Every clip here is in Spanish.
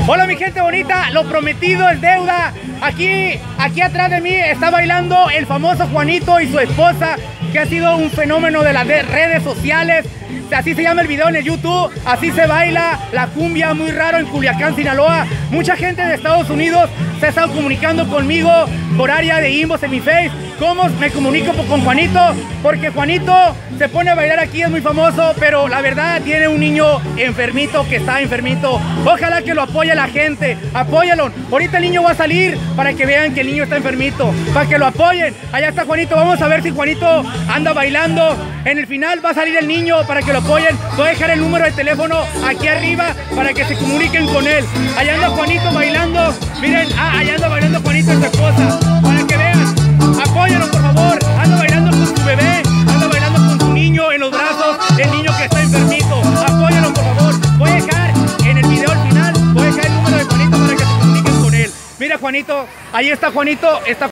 Hola mi gente bonita, lo prometido es deuda. Aquí atrás de mí está bailando el famoso Juanito y su esposa, que ha sido un fenómeno de las redes sociales. Así se llama el video en el YouTube, así se baila la cumbia, muy raro en Culiacán, Sinaloa. Mucha gente de Estados Unidos se ha estado comunicando conmigo por área de inbox en mi Face. ¿Cómo me comunico con Juanito? Porque Juanito se pone a bailar aquí, es muy famoso, pero la verdad tiene un niño enfermito que está enfermito. Ojalá que lo apoye la gente, apóyalo. Ahorita el niño va a salir para que vean que el niño está enfermito, para que lo apoyen. Allá está Juanito, vamos a ver si Juanito anda bailando. En el final va a salir el niño para que lo apoyen. Voy a dejar el número de teléfono aquí arriba para que se comuniquen con él. Allá anda Juanito bailando. Miren, allá anda bailando Juanito y su esposa, para que vean. Apóyalo por favor, anda bailando con su bebé, anda bailando con su niño en los brazos, el niño que está enfermito. Apóyalo por favor. Voy a dejar en el video al final, voy a dejar el número de Juanito para que se comuniquen con él. Mira Juanito, ahí está Juanito, está.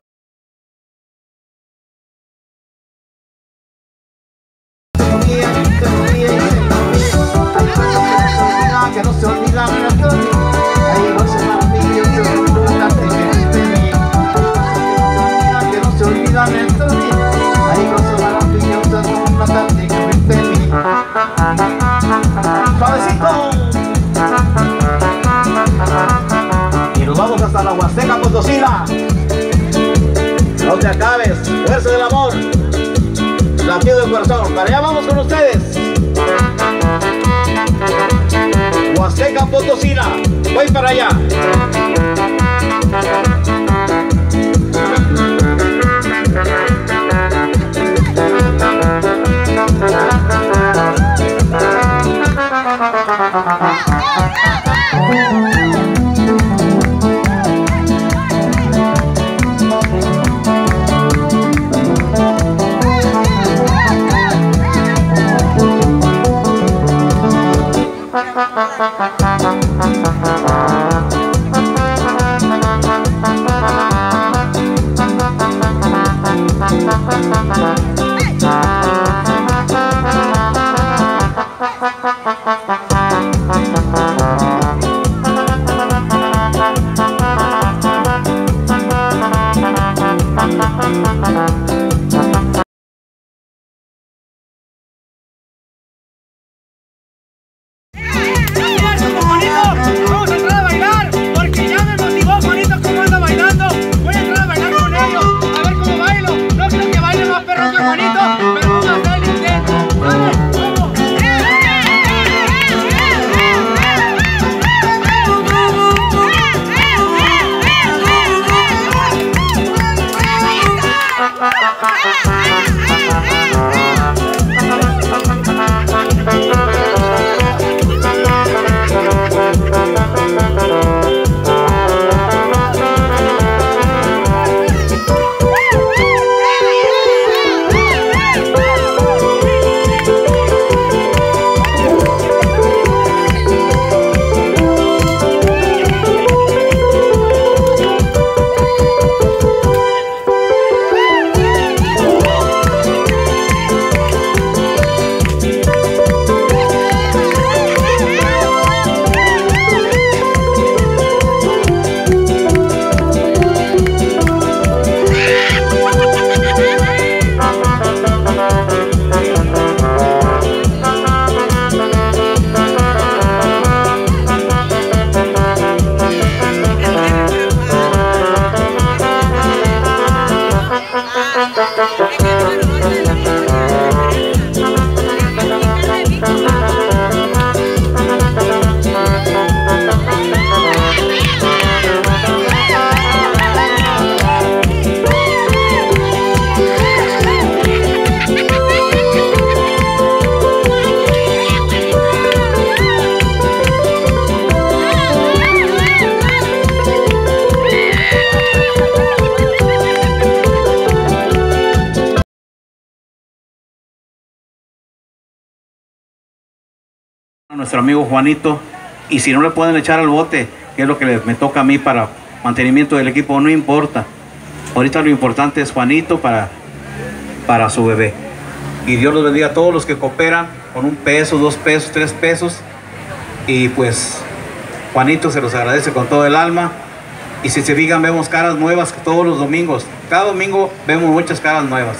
Que no se olvida de hay cosas maravillosas, que no se olvida de hay cosas maravillosas como una tarde que frente a mí. Suavecito. Y nos vamos hasta la Huasteca Potosina. No te acabes, fuerza del amor, latido del corazón. Para allá vamos con ustedes. Huasteca Potosina, voy para allá. Nuestro amigo Juanito, y si no le pueden echar al bote, que es lo que me toca a mí para mantenimiento del equipo, no importa. Ahorita lo importante es Juanito para su bebé. Y Dios los bendiga a todos los que cooperan con $1, $2, $3, y pues Juanito se los agradece con todo el alma. Y si se fijan, vemos caras nuevas todos los domingos. Cada domingo vemos muchas caras nuevas.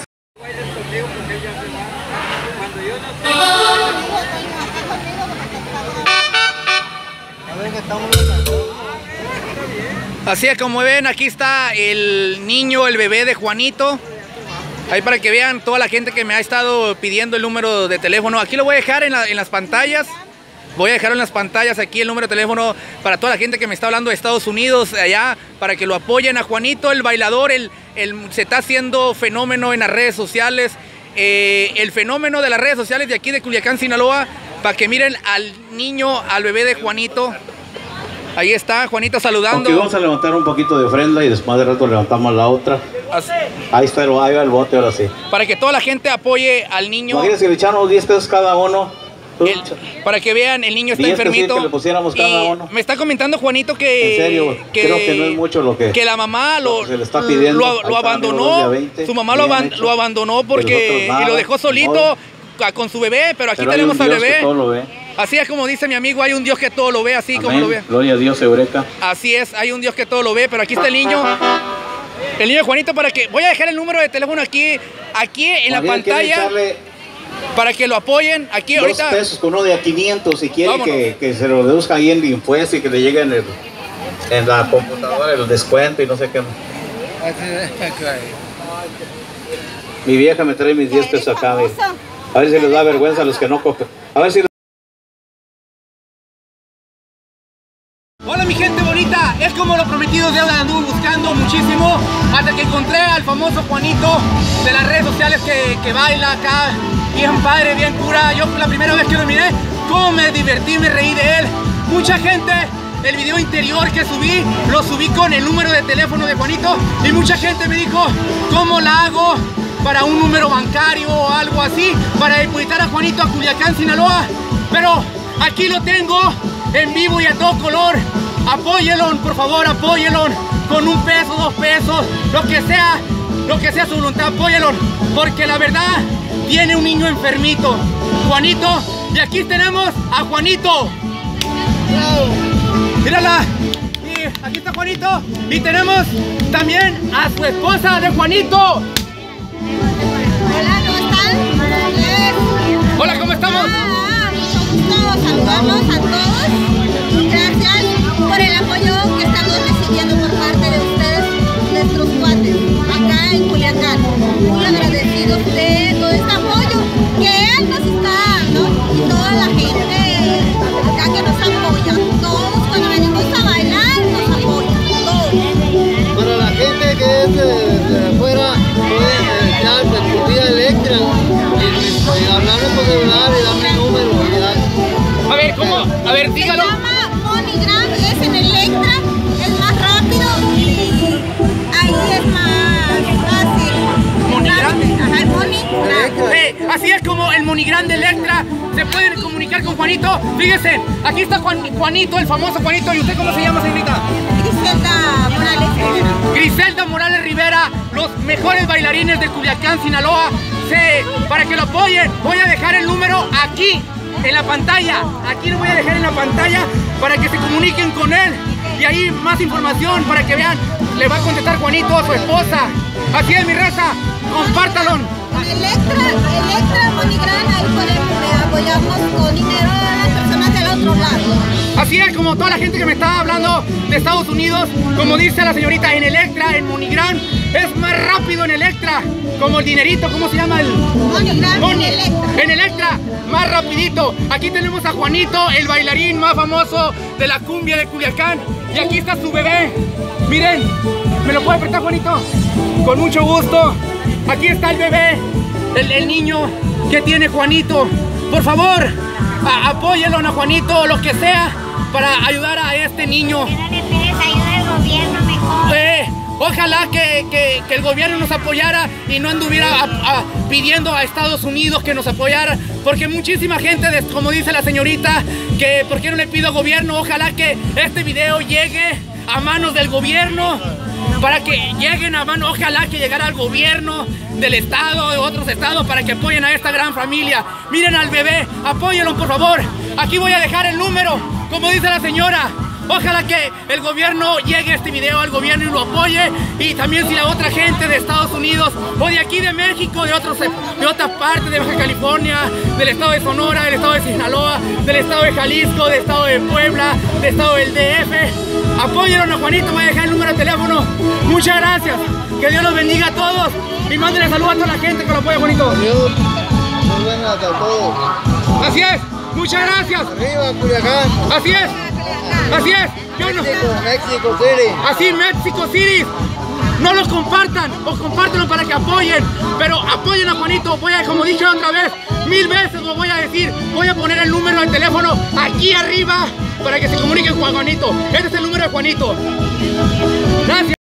Así es como ven, aquí está el niño, el bebé de Juanito. Ahí para que vean toda la gente que me ha estado pidiendo el número de teléfono. Aquí lo voy a dejar en las pantallas. Voy a dejar en las pantallas aquí el número de teléfono para toda la gente que me está hablando de Estados Unidos, allá, para que lo apoyen a Juanito, el bailador. Se está haciendo fenómeno en las redes sociales. El fenómeno de las redes sociales de aquí de Culiacán, Sinaloa, para que miren al niño, al bebé de Juanito. Ahí está Juanito saludando. Aquí vamos a levantar un poquito de ofrenda y después de rato levantamos la otra. Ahí está, ahí va el bote ahora sí. Para que toda la gente apoye al niño. Imagínense que le echamos 10 pesos cada uno. Para que vean, el niño está enfermito. Que le pusiéramos cada uno. Me está comentando Juanito que... En serio, creo que no es mucho lo que... Que la mamá se le está pidiendo, lo abandonó. 20, su mamá lo abandonó porque... Nada, y lo dejó solito con su bebé, pero aquí tenemos al bebé. Todo lo ve. Así es como dice mi amigo, hay un Dios que todo lo ve, así Amén. Como lo ve. Gloria a Dios, Eureka. Así es, hay un Dios que todo lo ve, pero aquí está el niño. El niño de Juanito, para que... Voy a dejar el número de teléfono aquí en la pantalla. Para que lo apoyen. Aquí 2 ahorita... pesos con uno de a 500 si quiere que se lo deduzca ahí en el impuesto y que le llegue en la computadora el descuento y no sé qué. Mi vieja me trae mis 10 pesos acá. A ver si les da vergüenza a los que no cogen. A ver si... Hola mi gente bonita, es como lo prometido es deuda, anduve buscando muchísimo hasta que encontré al famoso Juanito de las redes sociales que baila acá, bien padre, bien cura. Yo la primera vez que lo miré, cómo me divertí, me reí de él. Mucha gente, el video interior que subí, lo subí con el número de teléfono de Juanito y mucha gente me dijo, ¿cómo la hago para un número bancario o algo así para depositar a Juanito a Culiacán, Sinaloa? Pero aquí lo tengo en vivo y a todo color. Apóyelo, por favor, apóyelo con 1 peso, 2 pesos, lo que sea su voluntad, apóyelo, porque la verdad tiene un niño enfermito, Juanito, y aquí tenemos a Juanito. Mírala, y aquí está Juanito, y tenemos también a su esposa de Juanito. Hola, ¿cómo están? Hola, ¿cómo estamos? Mucho gusto, saludamos a todos. Gracias por el apoyo que estamos recibiendo por parte de ustedes, nuestros cuates, acá en Culiacán. Muy agradecidos de todo este apoyo que él nos está dando y toda la gente acá que nos apoya. Todos cuando venimos a bailar nos apoyan, todos. Para la gente que es de afuera, pueden echar de vía Electra y hablarme por celular y darme el número. A ver, ¿cómo? A ver, dígalo. Se llama MoneyGram, es en Electra, es más rápido y ahí es más fácil. ¿MoneyGram? Ajá, el MoneyGram. Así es como el MoneyGram de Electra. Se pueden comunicar con Juanito. Fíjense, aquí está Juanito, el famoso Juanito. ¿Y usted cómo se llama, señorita? Griselda Morales Rivera. Griselda Morales Rivera, los mejores bailarines de Culiacán, Sinaloa. Para que lo apoyen, voy a dejar el número aquí en la pantalla. Aquí lo voy a dejar en la pantalla para que se comuniquen con él. Y ahí más información para que vean. Le va a contestar Juanito a su esposa. Así es, mi raza. Compártalo. Electra, MoneyGram, ahí pueden apoyarnos con dinero a las personas del otro lado. Así es como toda la gente que me está hablando de Estados Unidos, como dice la señorita, en Electra, en MoneyGram, es más rápido en Electra, como el dinerito, ¿cómo se llama? MoneyGram en Electra, más rapidito. Aquí tenemos a Juanito, el bailarín más famoso de la cumbia de Culiacán, y aquí está su bebé. Miren, ¿me lo puede apretar, Juanito? Con mucho gusto. Aquí está el bebé, el niño que tiene Juanito. Por favor, apóyenlo a Juanito, lo que sea, para ayudar a este niño. Pero le pides ayuda al gobierno mejor. Ojalá que el gobierno nos apoyara y no anduviera pidiendo a Estados Unidos que nos apoyara, porque muchísima gente, como dice la señorita, que por qué no le pido al gobierno. Ojalá que este video llegue a manos del gobierno, para que lleguen a manos, ojalá que llegara al gobierno del estado, de otros estados, para que apoyen a esta gran familia. Miren al bebé, apóyenlo por favor. Aquí voy a dejar el número, como dice la señora, Ojalá que el gobierno llegue a este video al gobierno y lo apoye, y también si la otra gente de Estados Unidos o de aquí de México, de otras partes de Baja California, del estado de Sonora, del estado de Sinaloa, del estado de Jalisco, del estado de Puebla, del estado del DF, apóyenlo a Juanito. Voy a dejar el número de teléfono. Muchas gracias, que Dios los bendiga a todos y mándenle saludos a toda la gente que lo apoya, Juanito. Dios, muy buenas a todos. Así es, muchas gracias. Arriba, Culiacán. Así es, así es. Yo no... México City. Así, México City. No los compartan, o compártanlo para que apoyen, pero apoyen a Juanito. Voy a, como dije otra vez, 1000 veces lo voy a decir, voy a poner el número de teléfono aquí arriba para que se comuniquen con Juanito. Este es el número de Juanito. Gracias.